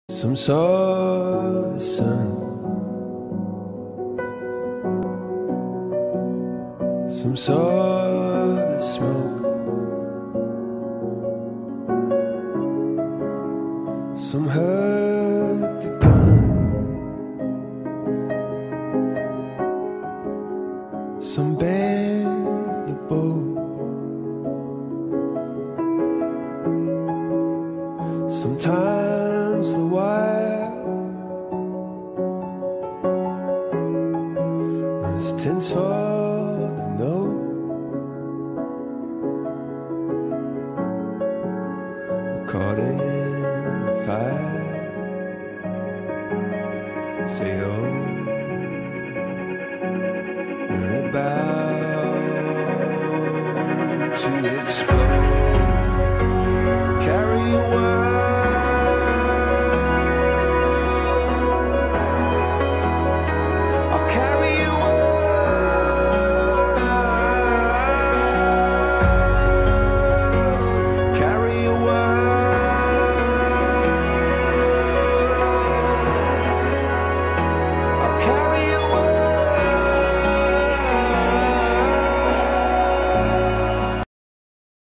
Some saw the sun, some saw the smoke, some heard the gun, some bent the bow, sometimes the wire was tense for the note. We're caught in the fire. Say oh, we're about to explode.